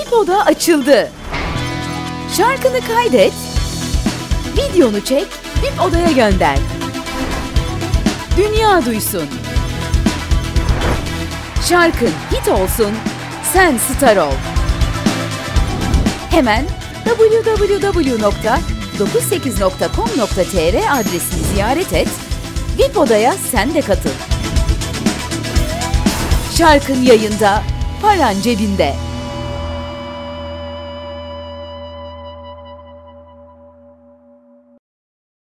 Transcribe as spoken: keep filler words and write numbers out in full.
V I P oda açıldı. Şarkını kaydet, videonu çek, V I P odaya gönder. Dünya duysun. Şarkın hit olsun, sen star ol. Hemen w w w nokta dokuz sekiz nokta com nokta t r adresini ziyaret et, V I P odaya sen de katıl. Şarkın yayında, paran cebinde.